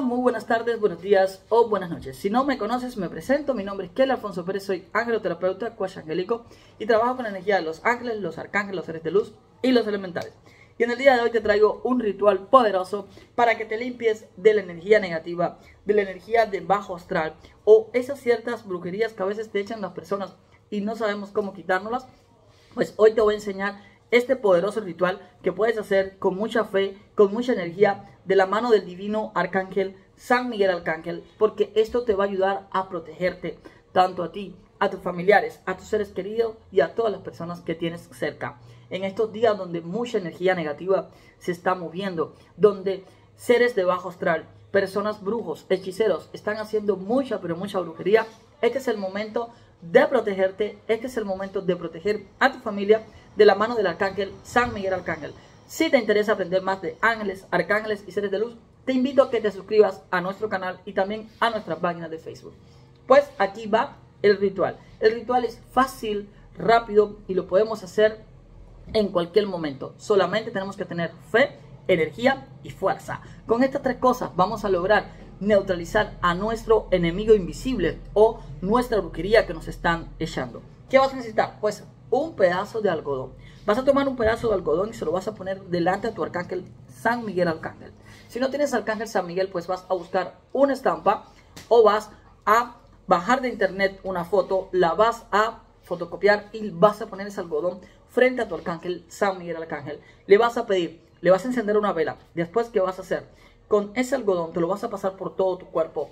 muy buenas tardes, buenos días o buenas noches. Si no me conoces, me presento. Mi nombre es Kelly Alfonso Pérez, soy angeloterapeuta, coach angélico y trabajo con la energía de los ángeles, los arcángeles, los seres de luz y los elementales. Y en el día de hoy te traigo un ritual poderoso para que te limpies de la energía negativa, de la energía de bajo astral o esas ciertas brujerías que a veces te echan las personas y no sabemos cómo quitárnoslas. Pues hoy te voy a enseñar este poderoso ritual que puedes hacer con mucha fe, con mucha energía, de la mano del divino arcángel San Miguel Arcángel, porque esto te va a ayudar a protegerte, tanto a ti, a tus familiares, a tus seres queridos y a todas las personas que tienes cerca. En estos días donde mucha energía negativa se está moviendo, donde seres de bajo astral, personas brujos, hechiceros, están haciendo mucha, pero mucha brujería, este es el momento de protegerte, este es el momento de proteger a tu familia de la mano del arcángel San Miguel Arcángel. Si te interesa aprender más de ángeles, arcángeles y seres de luz, te invito a que te suscribas a nuestro canal y también a nuestra página de Facebook. Pues aquí va el ritual. El ritual es fácil, rápido y lo podemos hacer en cualquier momento. Solamente tenemos que tener fe, energía y fuerza. Con estas tres cosas vamos a lograr neutralizar a nuestro enemigo invisible o nuestra brujería que nos están echando. ¿Qué vas a necesitar? Pues un pedazo de algodón. Vas a tomar un pedazo de algodón y se lo vas a poner delante de tu arcángel San Miguel Arcángel. Si no tienes arcángel San Miguel, pues vas a buscar una estampa o vas a bajar de internet una foto, la vas a fotocopiar y vas a poner ese algodón frente a tu arcángel San Miguel Arcángel. Le vas a pedir, le vas a encender una vela. Después, ¿qué vas a hacer? Con ese algodón te lo vas a pasar por todo tu cuerpo,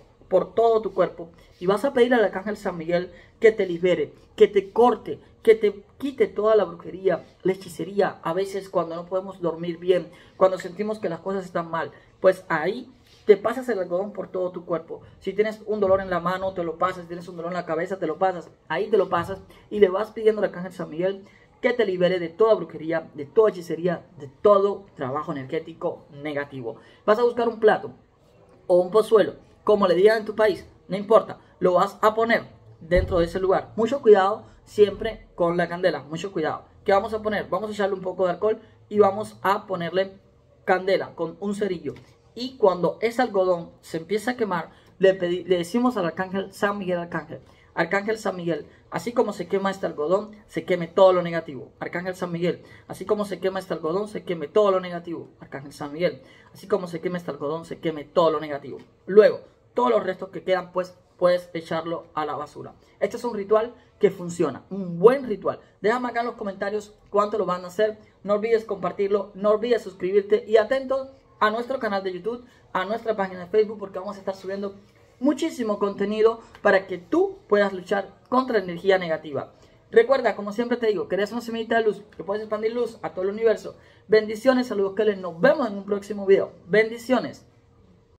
y vas a pedir al arcángel San Miguel que te libere, que te corte, que te quite toda la brujería, la hechicería. A veces cuando no podemos dormir bien, cuando sentimos que las cosas están mal, pues ahí te pasas el algodón por todo tu cuerpo. Si tienes un dolor en la mano, te lo pasas. Si tienes un dolor en la cabeza, te lo pasas. Ahí te lo pasas y le vas pidiendo al arcángel San Miguel que te libere de toda brujería, de toda hechicería, de todo trabajo energético negativo. Vas a buscar un plato o un pozuelo, como le digan en tu país, no importa, lo vas a poner dentro de ese lugar. Mucho cuidado siempre con la candela, mucho cuidado. ¿Qué vamos a poner? Vamos a echarle un poco de alcohol y vamos a ponerle candela con un cerillo. Y cuando ese algodón se empieza a quemar, le decimos al arcángel San Miguel Arcángel: Arcángel San Miguel, así como se quema este algodón, se queme todo lo negativo. Arcángel San Miguel, así como se quema este algodón, se queme todo lo negativo. Arcángel San Miguel, así como se quema este algodón, se queme todo lo negativo. Luego, todos los restos que quedan, pues puedes echarlo a la basura. Este es un ritual que funciona, un buen ritual. Déjame acá en los comentarios cuánto lo van a hacer. No olvides compartirlo, no olvides suscribirte y atentos a nuestro canal de YouTube, a nuestra página de Facebook, porque vamos a estar subiendo muchísimo contenido para que tú puedas luchar contra la energía negativa. Recuerda, como siempre te digo, que eres una semillita de luz, que puedes expandir luz a todo el universo. Bendiciones, saludos, que nos vemos en un próximo video. Bendiciones.